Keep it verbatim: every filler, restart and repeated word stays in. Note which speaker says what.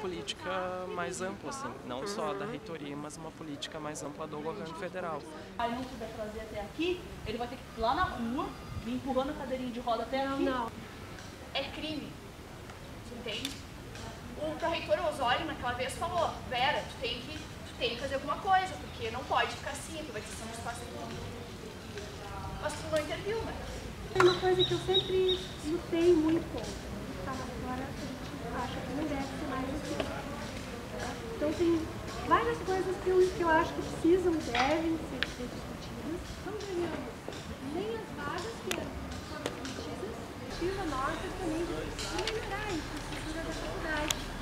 Speaker 1: política mais ampla, assim, não só da reitoria, mas uma política mais ampla do governo federal.
Speaker 2: Aí não puder trazer até aqui, ele vai ter que ir lá na rua, vir empurrando a cadeirinha de roda até aqui.
Speaker 3: Não, não.
Speaker 4: É crime, você entende? O pró-reitor Osório naquela vez falou, Vera, tu tem que, tu tem que fazer alguma coisa, porque não pode ficar assim, a privatização do espaço público. Mas tu não interviu, né?
Speaker 3: É uma coisa que eu sempre lutei muito contra. Tá, agora a gente acha que não deve ser mais assim. Então tem várias coisas que eu, que eu acho que precisam, devem ser, ser discutidas. Não ganhamos nem as vagas que foram discutidas, precisa nossa também de melhorar a infraestrutura da faculdade.